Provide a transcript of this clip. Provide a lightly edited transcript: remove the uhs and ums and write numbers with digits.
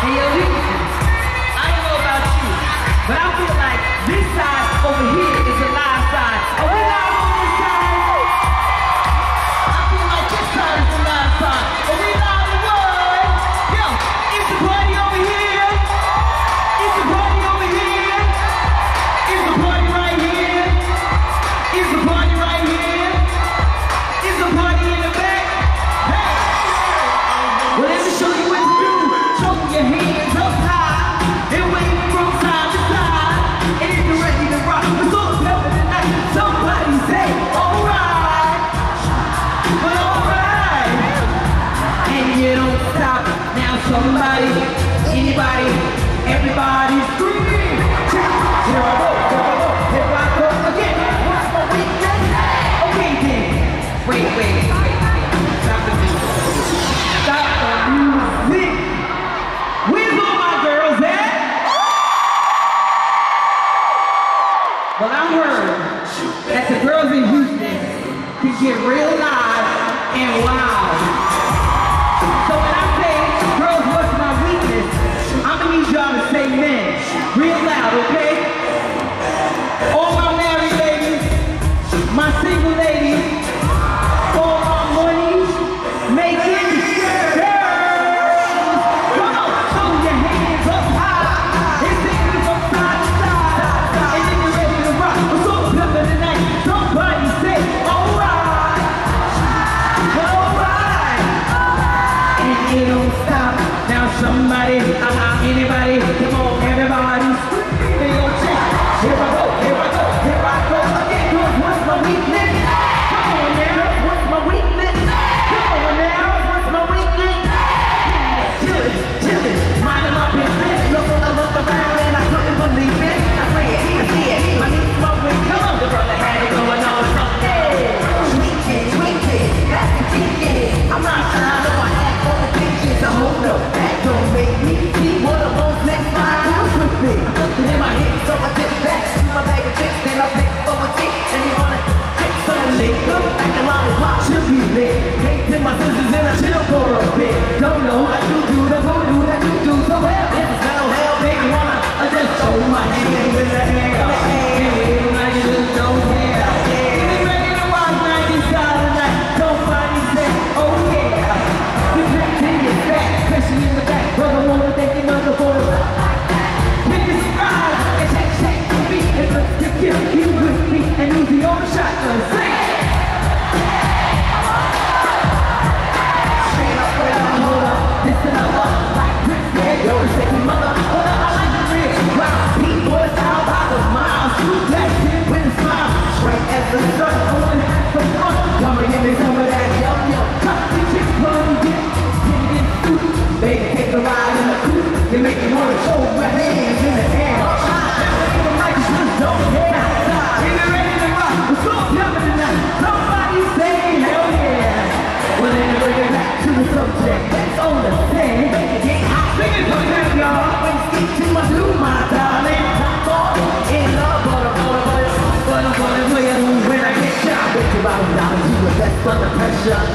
Hey, yo, listen, I don't know about you, but I feel like this side over here is the live side. Are we live on this side? I feel like this side is the live side. Are we live in what? Yo, is the party over here? Is the party over here? Is the party right here? Is the party right here? Is the party in the back? Hey! Well, let me show you what to do. Throw your hands up high and wave from side to side. And if you're ready to rock, we're Salt-N-Pepa tonight. Somebody say, alright. Well, alright. And you don't stop. Now somebody, anybody, everybody scream. Here I go, here I go, here I go again. What's my weakness? Okay then. Wait. Stop the music. Stop the music. Where's all my girls at? Well, I heard that the girls in Houston can get real live and wild. So when I say, girls, what's my weakness? I'm gonna need y'all to say men real loud, okay? All my married ladies, my single ladies, all my money making girls. Come on, throw your hands up high and sing me from side to side. And then you're ready to rock. We're Salt-N-Pepa tonight. Somebody say, alright. Alright. And you don't stop. Now somebody, anybody, come on, everybody. They gon' check. Here I go, here I go, here I go again. What's my weakness? Come on now, what's my weakness? Come on now, what's my weakness? Chill it, mind my business. Look around and I couldn't believe it. I say it, I see it, my knees smoking. Come on, the brother had it going on Sunday. Tweak it, that's the ticket. I'm not trying to act for the pictures. So hold up, that don't make me see what I want next time. Who's with me? Looking in my head, so I dip back to my bag of tricks. Then I pick for a tick, and you wanna take some liquor. Acting like a pop should be lit. Take my sisters and I chill for a bit. Don't know what you do, the voodoo that you do. So well, this is hell, baby, wanna just throw my hands in the air. Hey, like you just don't care. Get ready to watch 90s style tonight. Somebody say, oh yeah. You can't take it back, especially in the back. Brother wanna thank you mother for the pick a surprise and check the beat. And let's get you with me and use the old shotgun. Sing it! Straight up, hold up, listen up, like Chris said, yo, say mother, hold up, I like the rich, wow, beat boys out by the miles, blessed him with a smile, straight as the sun, I wanna have some fun, come and give me some of that, yo, cut the chicks, run, get it through, baby, take a ride in the coupe, you make me wanna show my hands in the air, the mic is just don't care, if you're ready to rock, we're Salt-N-Pepa tonight, somebody say hell yeah, well then bring it back to the subject, that's on the stand, get hot, sing it for them y'all, when you stick to my blue, my darling, in love, but when I get shot, bet you $5 you the best under pressure.